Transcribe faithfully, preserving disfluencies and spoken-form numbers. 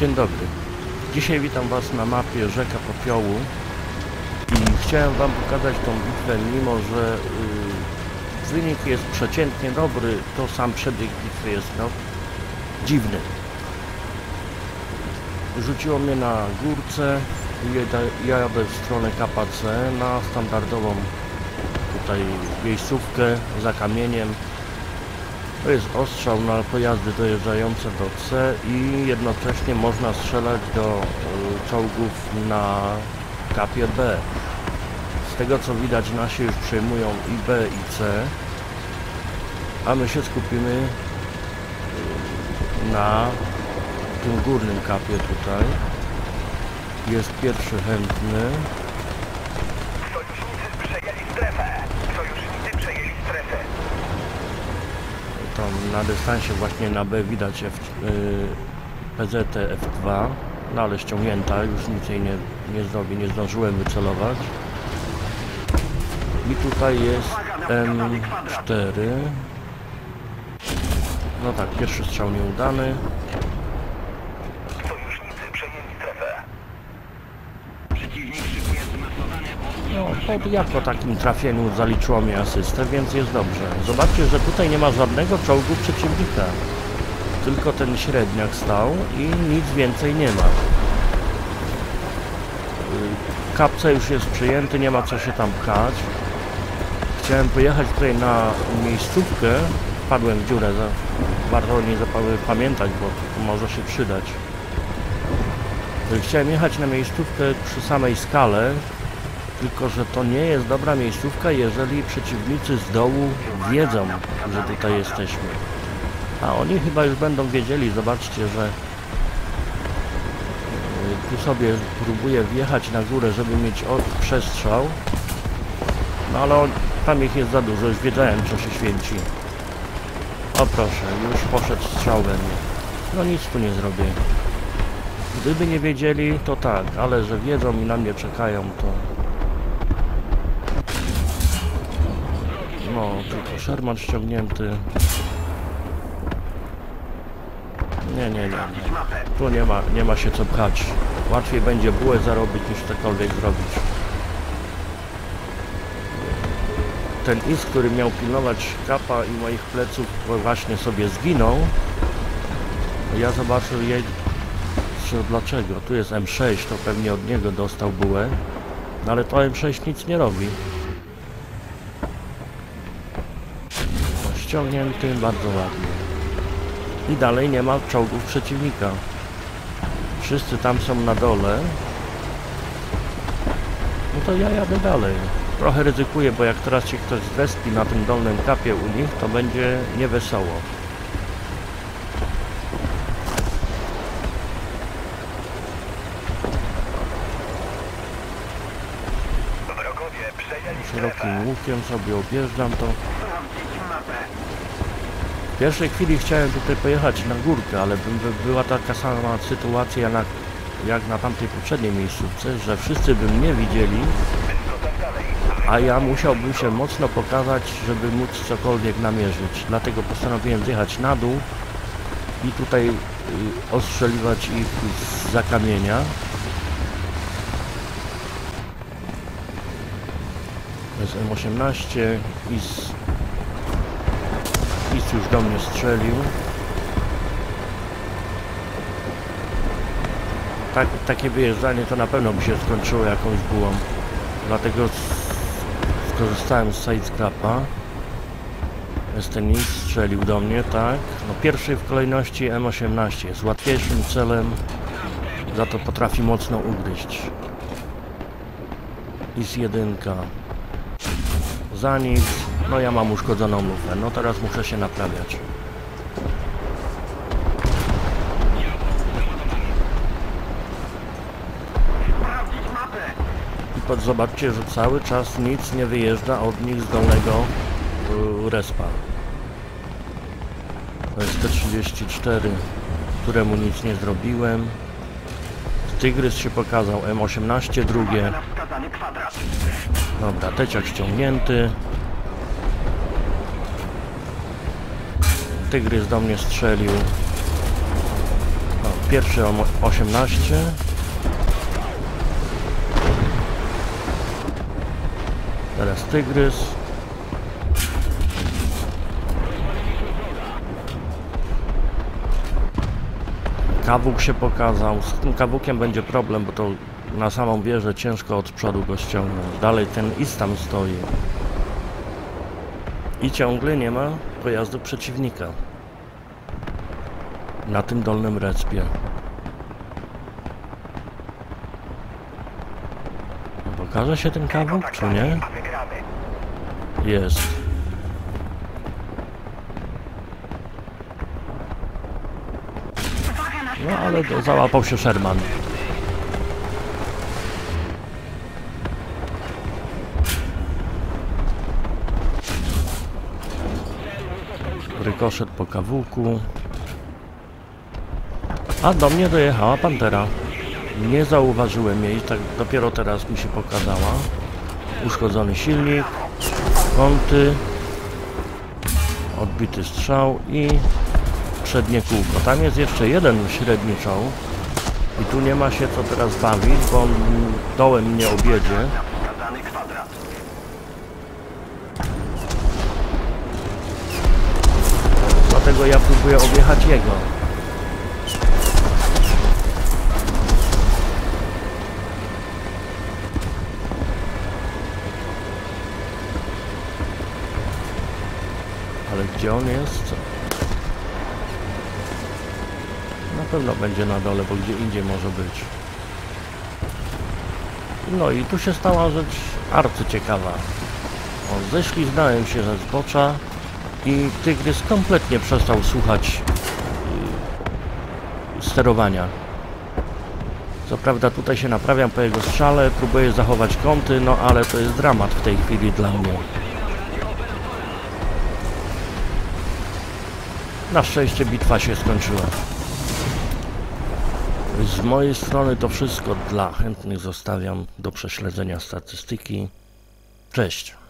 Dzień dobry. Dzisiaj witam Was na mapie Rzeka Popiołu i chciałem Wam pokazać tą bitwę, mimo że yy, wynik jest przeciętnie dobry, to sam przebieg bitwy jest no, dziwny. Rzuciło mnie na górce, ja jadę w stronę K P C na standardową tutaj miejscówkę za kamieniem. To jest ostrzał na pojazdy dojeżdżające do C i jednocześnie można strzelać do y, czołgów na kapie B. Z tego co widać, nasi już przejmują i B i C, a my się skupimy y, na tym górnym kapie tutaj. Jest pierwszy chętny. Sojusznicy przejęli strefę. Sojusznicy przejęli strefę. Tam na dystansie właśnie na B widać F, y, P Z T F dwa, no ale ściągnięta, już nic jej nie, nie zrobi, nie zdążyłem wycelować. I tutaj jest M cztery. No tak, pierwszy strzał nieudany. Sojusznicy przejęli strefę. Przeciwnik szykuje zmasowane. No, po, jak po takim trafieniu zaliczyło mi asystę, więc jest dobrze. Zobaczcie, że tutaj nie ma żadnego czołgu przeciwnika. Tylko ten średniak stał i nic więcej nie ma. Kapce już jest przyjęty, nie ma co się tam pchać. Chciałem pojechać tutaj na miejscówkę. Wpadłem w dziurę, warto o niej pamiętać, bo może się przydać. Chciałem jechać na miejscówkę przy samej skale. Tylko że to nie jest dobra miejscówka, jeżeli przeciwnicy z dołu wiedzą, że tutaj jesteśmy. A oni chyba już będą wiedzieli. Zobaczcie, że tu sobie próbuję wjechać na górę, żeby mieć przestrzał. No ale on, tam ich jest za dużo, już wiedziałem, co się święci. O proszę, już poszedł strzał we mnie. No nic tu nie zrobię. Gdyby nie wiedzieli, to tak, ale że wiedzą i na mnie czekają, to... No, tylko Sherman ściągnięty. Nie, nie, nie. Tu nie ma, nie ma się co pchać. Łatwiej będzie bułę zarobić niż cokolwiek zrobić. Ten Is, który miał pilnować kapa i moich pleców, właśnie sobie zginął. Ja zobaczył jej... Dlaczego? Tu jest M sześć, to pewnie od niego dostał bułę. No ale to M sześć nic nie robi. Ściągnięty, bardzo ładnie. I dalej nie ma czołgów przeciwnika. Wszyscy tam są na dole. No to ja jadę dalej. Trochę ryzykuję, bo jak teraz się ktoś zrespi na tym dolnym kapie u nich, to będzie niewesoło. Szerokim łukiem sobie objeżdżam to. W pierwszej chwili chciałem tutaj pojechać na górkę, ale by, by była taka sama sytuacja na, jak na tamtej poprzedniej miejscówce, że wszyscy by mnie widzieli, a ja musiałbym się mocno pokazać, żeby móc cokolwiek namierzyć. Dlatego postanowiłem zjechać na dół i tutaj y, ostrzeliwać ich zza kamienia. To jest M osiemnaście, Is, Is już do mnie strzelił. Tak, takie wyjeżdżanie to na pewno by się skończyło jakąś bułą. Dlatego skorzystałem z sidescrapa. Jest ten Is, strzelił do mnie, tak. No pierwszy w kolejności M osiemnaście jest łatwiejszym celem, za to potrafi mocno ugryźć. Is jeden. Za nic, no ja mam uszkodzoną lufę, no teraz muszę się naprawiać. I pod, zobaczcie, że cały czas nic nie wyjeżdża od nich z dolnego y, respa. To jest T trzydzieści cztery, któremu nic nie zrobiłem. Tygrys się pokazał, M osiemnaście drugie. Dobra, teciak ściągnięty. Tygrys do mnie strzelił. O, pierwszy o osiemnaście. Teraz tygrys. Kawuk się pokazał. Z tym kawukiem będzie problem, bo to na samą wieżę ciężko od przodu go ściągnąć. Dalej ten is tam stoi. I ciągle nie ma pojazdu przeciwnika. Na tym dolnym respie. Pokaże się ten kawuk, czy nie? Jest. No ale to załapał się Sherman. Rykoszet po kawuku. A do mnie dojechała Pantera. Nie zauważyłem jej, tak dopiero teraz mi się pokazała. Uszkodzony silnik, kąty, odbity strzał i przednie kółko. Tam jest jeszcze jeden średni czołg i tu nie ma się co teraz bawić, bo on dołem mnie objedzie. Dlatego ja próbuję objechać jego. Ale gdzie on jest? Na pewno będzie na dole, bo gdzie indziej może być. No i tu się stała rzecz arcyciekawa. O, ześliznąłem się ze zbocza i tygrys kompletnie przestał słuchać yy, sterowania. Co prawda tutaj się naprawiam po jego strzale, próbuję zachować kąty, no ale to jest dramat w tej chwili dla mnie. Na szczęście bitwa się skończyła. Z mojej strony to wszystko. Dla chętnych zostawiam do prześledzenia statystyki. Cześć!